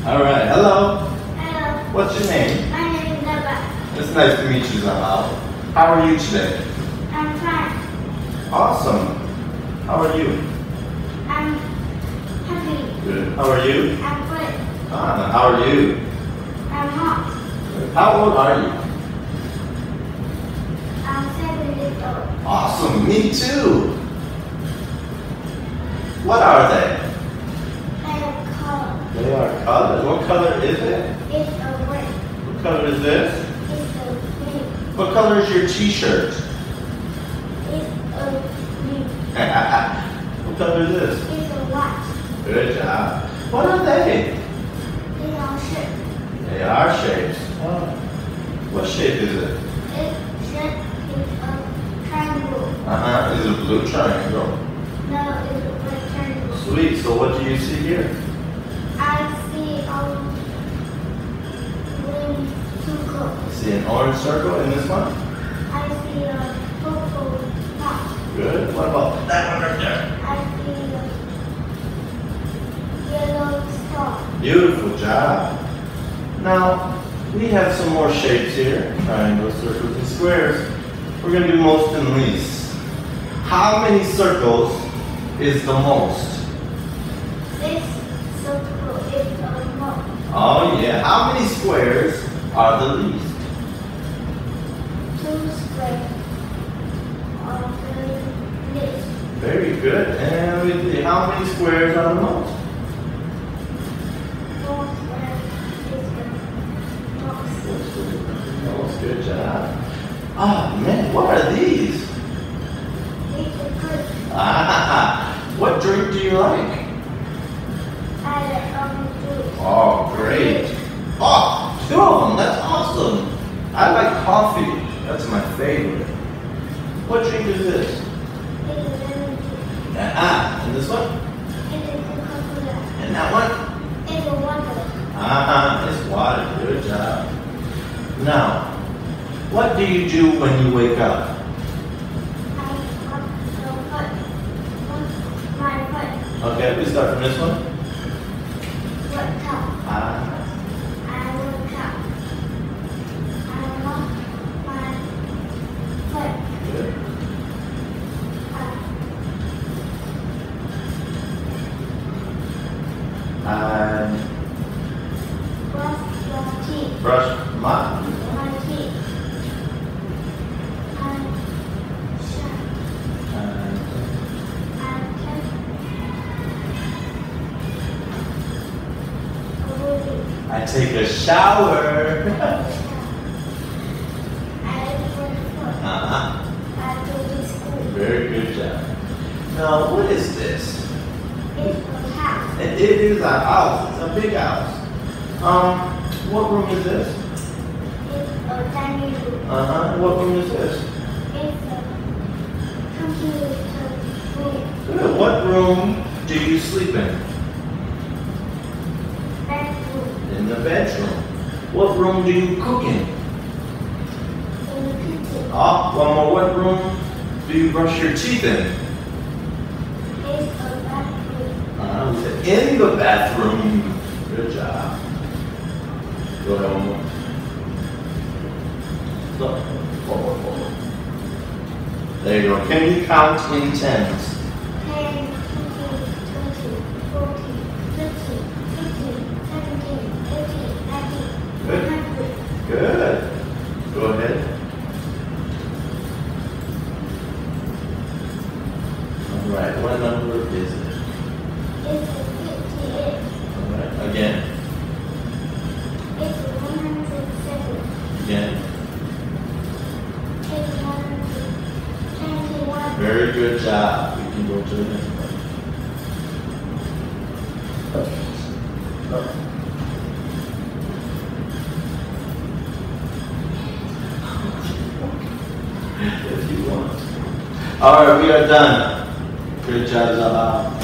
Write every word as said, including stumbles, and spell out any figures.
All right, hello. Hello. What's your name? My name is Naba. It's nice to meet you, Zahal. How are you today? I'm fine. Awesome. How are you? I'm happy. Good. How are you? I'm good. Ah, how are you? I'm hot. How old are you? I'm seven years old. Awesome. Me too. What are they? I have color. They are colors. What color is it? It's a red. What color is this? It's a green. What color is your t-shirt? It's a green. What color is this? It's a white. Good job. What are they? They are shaped. They are shapes. Oh. What shape is it? It's shape is a triangle. Uh-huh. Is it a blue triangle? No, it's a red triangle. Sweet. So what do you see here? I see a green circle. See an orange circle in this one? I see a purple dot. Good. What about that one right there? I see a yellow star. Beautiful job. Now, we have some more shapes here. Triangles, circles, and squares. We're going to do most and least. How many circles is the most? This circle is the most. Oh yeah. How many squares are the least? Two squares are the least. Very good. And we see how many squares are the most? Four squares is the most. Most. Good job. Ah man, what are these? It's a good. Ah, what drink do you like? I like um juice. Oh, great. Oh, two of them. That's awesome. I like coffee. That's my favorite. What drink is this? It's a lemon juice. Ah, and this one? It is a coconut. And that one? It's a water. Ah, it's water. Good job. Now, what do you do when you wake up? I got the foot. My foot. Okay, we start from this one. Wake up. Ah, I wake up. I walk my foot. good. Uh, And brush your teeth. brush my My teeth. And shut. and And take a movie. I take a shower. I put foot. Uh-huh. I go to school. Very good job. Now, what is this? It's a house. It, it is a house. It's a big house. Um, what room is this? It's a dining room. Uh-huh. What room is this? It's a computer room. Good. What room do you sleep in? Bedroom. In the bedroom. What room do you cook in? In the kitchen. Ah, one more. What room do you brush your teeth in? It's a bathroom. Uh, we said in the bathroom. Good job. Go ahead one more. Look. Forward, forward. There you go. Can you count in tens? ten, twenty, twenty, forty, fifty, sixty, seventy, eighty, ninety, Good. one hundred. Good. Go ahead. All right. What number is it? It's a fifty-eight. All right. Again. It's a one hundred seven. Again. It's one hundred twenty-one. Very good job. We can go to the next one. If you want. All right, we are done. Good job, Zahal.